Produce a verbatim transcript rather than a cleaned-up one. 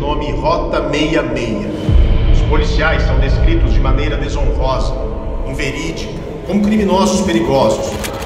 nome Rota sessenta e seis. Os policiais são descritos de maneira desonrosa, inverídica, como criminosos perigosos.